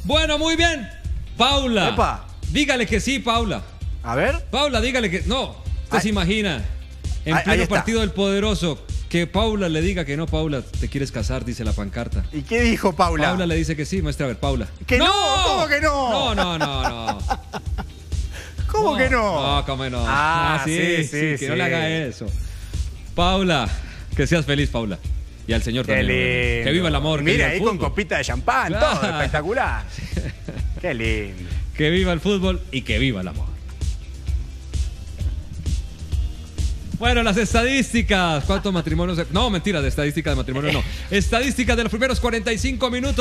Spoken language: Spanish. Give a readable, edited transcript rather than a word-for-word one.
Bueno, muy bien. Paula. Epa. Dígale que sí, Paula. A ver. Paula, dígale que... No, usted se imagina. En Ahí pleno está. partido del Poderoso, que Paula le diga que no, Paula, te quieres casar, dice la pancarta. ¿Y qué dijo Paula? Paula le dice que sí, muestra a ver, Paula. ¡Que no! ¿Cómo que no? No. ¿Cómo que no? No, cómo no. Sí, que no le haga eso. Paula, que seas feliz, Paula. Y al señor Qué también. lindo. Que viva el amor. que Mira, viva ahí el con fútbol. copita de champán, Claro. todo espectacular. Qué lindo. Que viva el fútbol y que viva el amor. Bueno, las estadísticas. ¿Cuántos matrimonios? No, mentira, de estadísticas de matrimonio no. Estadísticas de los primeros 45 minutos.